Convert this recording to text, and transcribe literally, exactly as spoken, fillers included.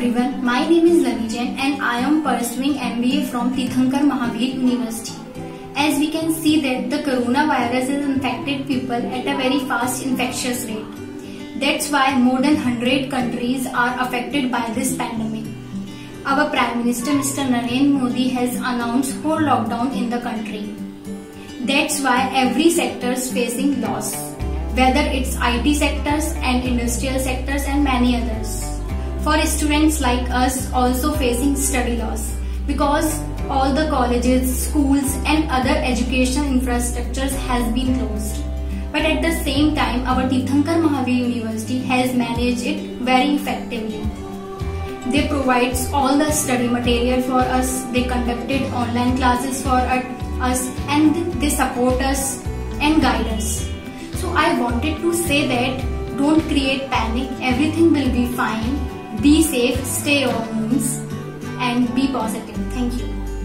everyone, my name is Lavi Jain and I am pursuing M B A from Tirthankar Mahavir University. As we can see that the coronavirus has infected people at a very fast infectious rate. That's why more than one hundred countries are affected by this pandemic. Our Prime Minister Mister Narendra Modi has announced whole lockdown in the country. That's why every sector is facing loss, whether it's I T sectors and industrial sectors and many others. For students like us also facing study loss because all the colleges, schools and other educational infrastructures has been closed. But at the same time, our Tirthankar Mahavir University has managed it very effectively. They provide all the study material for us, they conducted online classes for us and they support us and guide us. So I wanted to say that don't create panic, everything will be fine. Be safe, stay your homes and be positive. Thank you.